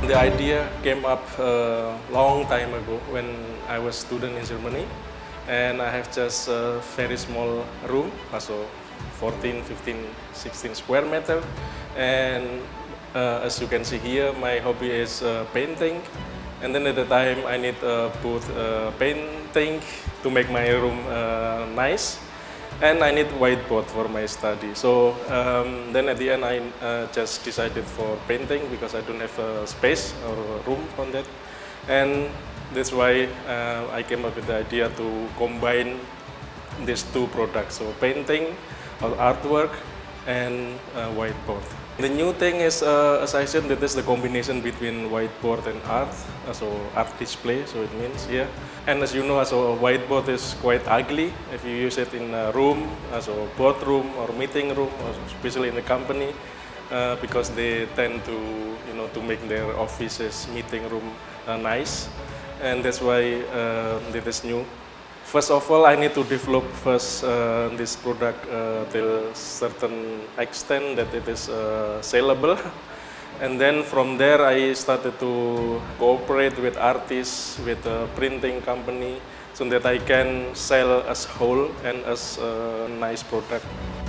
The idea came up a long time ago when I was student in Germany, and I have just a very small room, also 14, 15, 16 square meter, and as you can see here, my hobby is painting. And then at the time I need both painting to make my room nice, and I need whiteboard for my study. So then at the end I just decided for painting because I don't have a space or a room on that. And that's why I came up with the idea to combine these two products, so painting or artwork and whiteboard. The new thing is, as I said, that is the combination between whiteboard and art, so art display, so it means, yeah. And as you know, so a whiteboard is quite ugly if you use it in a room, so boardroom or meeting room, or especially in a company, because they tend to, to make their offices, meeting room nice, and that's why this is new. First of all, I need to develop first this product till certain extent that it is sellable. And then from there, I started to cooperate with artists, with a printing company, so that I can sell as whole and as a nice product.